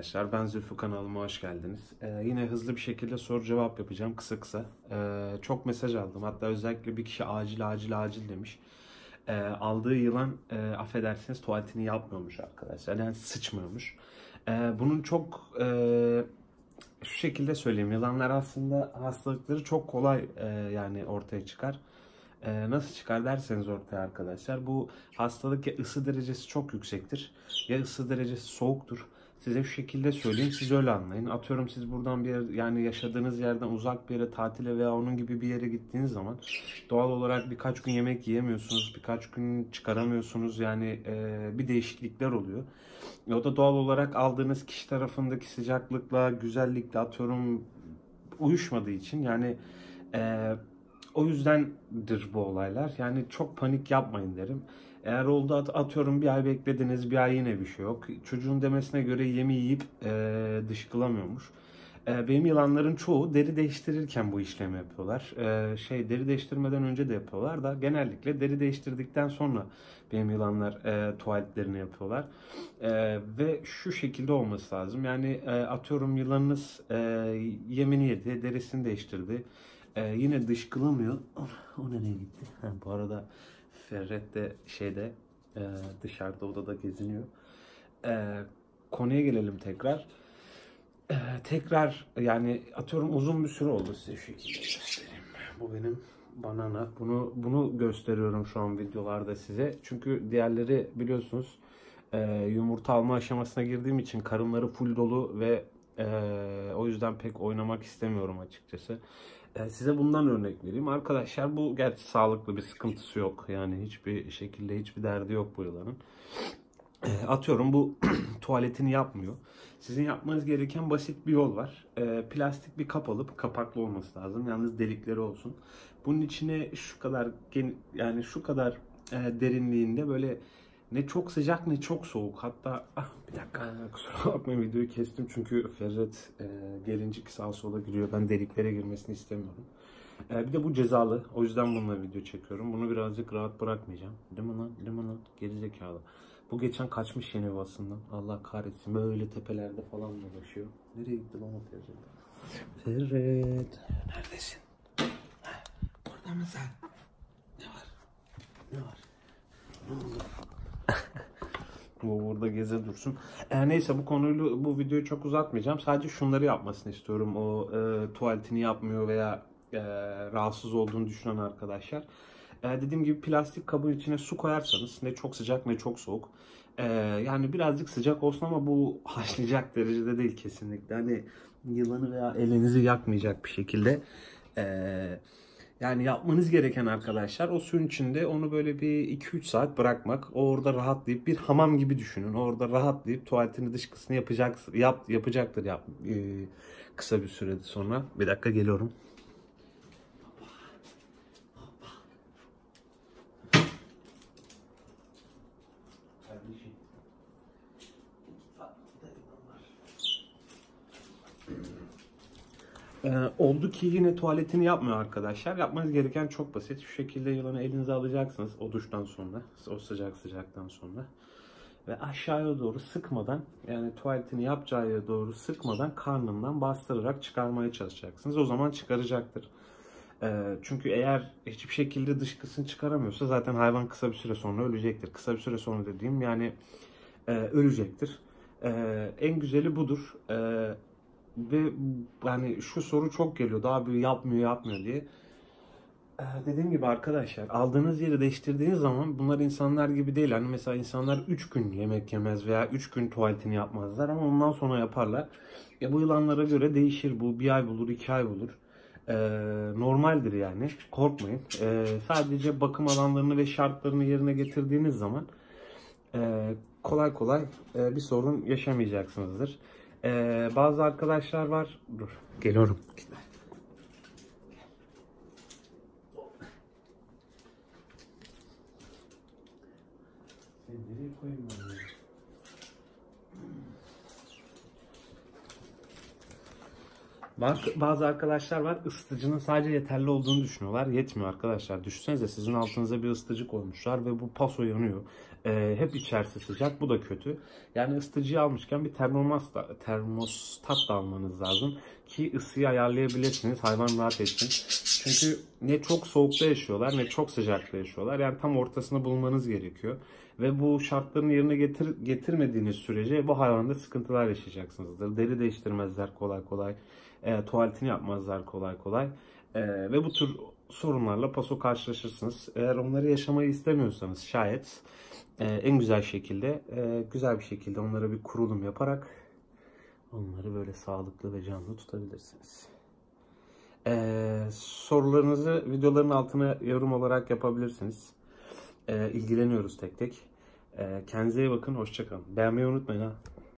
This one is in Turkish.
arkadaşlar. Ben Zülfü, kanalıma hoş geldiniz. Yine hızlı bir şekilde soru cevap yapacağım kısa kısa. Çok mesaj aldım. Hatta özellikle bir kişi acil demiş. Aldığı yılan affedersiniz tuvaletini yapmıyormuş arkadaşlar. Yani sıçmıyormuş. Bunun çok şu şekilde söyleyeyim. Yılanlar aslında hastalıkları çok kolay yani ortaya çıkar. Nasıl çıkar derseniz ortaya arkadaşlar. Bu hastalık ya ısı derecesi çok yüksektir ya ısı derecesi soğuktur. Size şu şekilde söyleyeyim, siz öyle anlayın. Atıyorum siz buradan bir yer, yani yaşadığınız yerden uzak bir yere tatile veya onun gibi bir yere gittiğiniz zaman doğal olarak birkaç gün yemek yiyemiyorsunuz, birkaç gün çıkaramıyorsunuz. Yani bir değişiklikler oluyor. O da doğal olarak aldığınız kişi tarafındaki sıcaklıkla, güzellikle atıyorum uyuşmadığı için yani o yüzdendir bu olaylar. Yani çok panik yapmayın derim. Eğer oldu atıyorum bir ay beklediniz, bir ay yine bir şey yok. Çocuğun demesine göre yemi yiyip dışkılamıyormuş. Benim yılanların çoğu deri değiştirirken bu işlemi yapıyorlar. Deri değiştirmeden önce de yapıyorlar da genellikle deri değiştirdikten sonra benim yılanlar tuvaletlerini yapıyorlar. Ve şu şekilde olması lazım. Yani atıyorum yılanınız yemini yedi, derisini değiştirdi. Yine dışkılamıyor. O nereye gitti? Bu arada Ferret de dışarıda odada geziniyor. Konuya gelelim tekrar. Tekrar yani atıyorum uzun bir süre oldu, size şu şekilde göstereyim. Bu benim banana. Bunu gösteriyorum şu an videolarda size. Çünkü diğerleri biliyorsunuz yumurta alma aşamasına girdiğim için karınları full dolu ve o yüzden pek oynamak istemiyorum açıkçası. Size bundan örnek vereyim. Arkadaşlar bu gerçi sağlıklı, bir sıkıntısı yok. Yani hiçbir şekilde hiçbir derdi yok bu yılanın. Atıyorum bu tuvaletini yapmıyor. Sizin yapmanız gereken basit bir yol var. Plastik bir kap alıp, kapaklı olması lazım. Yalnız delikleri olsun. Bunun içine şu kadar yani şu kadar derinliğinde böyle ne çok sıcak ne çok soğuk. Hatta bir dakika kusura bakmayın, videoyu kestim çünkü Ferret gelincik sağa sola giriyor. Ben deliklere girmesini istemiyorum. Bir de bu cezalı. O yüzden bununla video çekiyorum. Bunu birazcık rahat bırakmayacağım. Limonat gerizekalı. Bu geçen kaçmış yeni yuvasından. Allah kahretsin. Böyle tepelerde falan dolaşıyor. Nereye gitti lan o Ferret? Ferret. Neredesin? Burada mısın? Ne var? Ne var? Ne oldu? Bu burada geze dursun. Neyse bu videoyu çok uzatmayacağım. Sadece şunları yapmasını istiyorum. O tuvaletini yapmıyor veya rahatsız olduğunu düşünen arkadaşlar. Dediğim gibi plastik kabın içine su koyarsanız ne çok sıcak ne çok soğuk. Yani birazcık sıcak olsun ama bu haşlayacak derecede değil kesinlikle. Hani yılanı veya elinizi yakmayacak bir şekilde. Yani yapmanız gereken arkadaşlar o suyun içinde onu böyle bir 2-3 saat bırakmak. O orada rahatlayıp bir hamam gibi düşünün. Orada rahatlayıp tuvaletini dışkısını yapacaktır kısa bir süre sonra. Bir dakika geliyorum. Oldu ki yine tuvaletini yapmıyor arkadaşlar. Yapmanız gereken çok basit. Şu şekilde yılanı elinize alacaksınız o duştan sonra. O sıcaktan sonra. Ve aşağıya doğru sıkmadan, yani tuvaletini yapacağı yere doğru sıkmadan karnından bastırarak çıkarmaya çalışacaksınız. O zaman çıkaracaktır. Çünkü eğer hiçbir şekilde dışkısını çıkaramıyorsa zaten hayvan kısa bir süre sonra ölecektir. Kısa bir süre sonra dediğim yani ölecektir. En güzeli budur. Ve yani şu soru çok geliyordu abi, yapmıyor diye. Dediğim gibi arkadaşlar, aldığınız yeri değiştirdiğiniz zaman bunlar insanlar gibi değil. Hani mesela insanlar 3 gün yemek yemez veya 3 gün tuvaletini yapmazlar ama ondan sonra yaparlar. Bu yılanlara göre değişir. Bu 1 ay bulur, 2 ay bulur. Normaldir yani. Korkmayın. Sadece bakım alanlarını ve şartlarını yerine getirdiğiniz zaman kolay bir sorun yaşamayacaksınızdır. Bazı arkadaşlar var. Dur, geliyorum. Nereye koyayım ben ya? Bazı arkadaşlar var, ısıtıcının sadece yeterli olduğunu düşünüyorlar. Yetmiyor arkadaşlar. Düşünsenize sizin altınıza bir ısıtıcı koymuşlar ve bu paso yanıyor. Hep içerisi sıcak. Bu da kötü. Yani ısıtıcıyı almışken bir termostat da almanız lazım. Ki ısıyı ayarlayabilirsiniz. Hayvan rahat etsin. Çünkü ne çok soğukta yaşıyorlar ne çok sıcakta yaşıyorlar. Yani tam ortasını bulmanız gerekiyor. Ve bu şartların yerine getirmediğiniz sürece bu hayvanda sıkıntılar yaşayacaksınızdır. Deri değiştirmezler kolay kolay. Tuvaletini yapmazlar kolay kolay. Ve bu tür sorunlarla paso karşılaşırsınız. Eğer onları yaşamayı istemiyorsanız şayet en güzel şekilde, güzel bir şekilde onlara bir kurulum yaparak onları böyle sağlıklı ve canlı tutabilirsiniz. Sorularınızı videoların altına yorum olarak yapabilirsiniz. İlgileniyoruz tek tek. Kendinize iyi bakın, hoşça kalın. Beğenmeyi unutmayın ha.